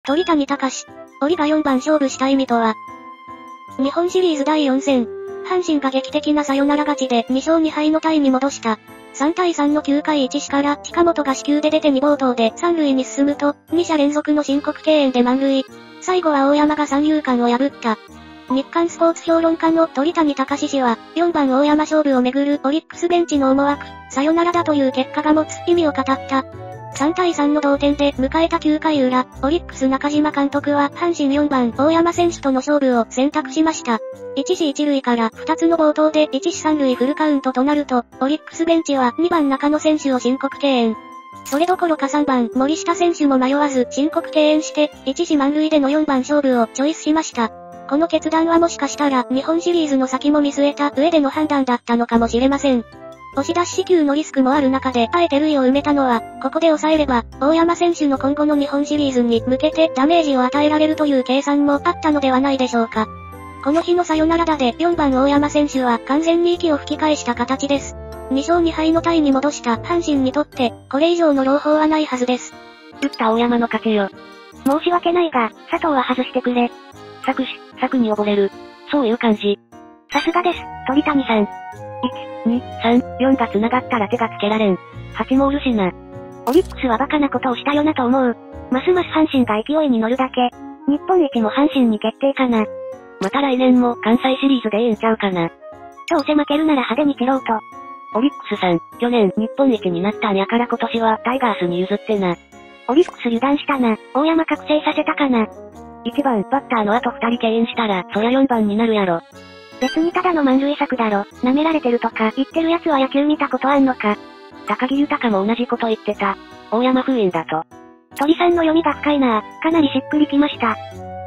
鳥谷敬。オリが4番勝負した意味とは。日本シリーズ第4戦。阪神が劇的なサヨナラ勝ちで2勝2敗のタイに戻した。3対3の9回1死から近本が死球で出て2暴投で3塁に進むと、2者連続の申告敬遠で満塁。最後は大山が三遊間を破った。日刊スポーツ評論家の鳥谷敬氏は、4番大山勝負をめぐるオリックスベンチの思惑、サヨナラだという結果が持つ意味を語った。3対3の同点で迎えた9回裏、オリックス中島監督は阪神4番大山選手との勝負を選択しました。一時一塁から2つの暴投で一死三塁フルカウントとなると、オリックスベンチは2番中野選手を申告敬遠。それどころか3番森下選手も迷わず申告敬遠して、一死満塁での4番勝負をチョイスしました。この決断はもしかしたら日本シリーズの先も見据えた上での判断だったのかもしれません。押し出し死球のリスクもある中で、あえて塁を埋めたのは、ここで抑えれば、大山選手の今後の日本シリーズに向けてダメージを与えられるという計算もあったのではないでしょうか。この日のサヨナラ打で4番大山選手は完全に息を吹き返した形です。2勝2敗のタイに戻した阪神にとって、これ以上の朗報はないはずです。 打った大山の勝ちよ。申し訳ないが、佐藤は外してくれ。策に溺れる。そういう感じ。 さすがです、鳥谷さん。 1、2、3、4が繋がったら手がつけられん。8もおるしな。 オリックスはバカなことをしたよなと思う。ますます阪神が勢いに乗るだけ。日本一も阪神に決定かな。 また来年も関西シリーズでええんちゃうかな。 どうせ負けるなら派手に切ろうと。 オリックスさん、去年日本一になったんやから今年はタイガースに譲ってな。 オリックス油断したな。大山覚醒させたかな。 1番バッターの後2人敬遠したら、そりゃ4番になるやろ。 別にただの満塁策だろ。舐められてるとか言ってる奴は野球見たことあんのか。 高木豊も同じこと言ってた。大山封印だと。 鳥さんの読みが深いな。かなりしっくりきました。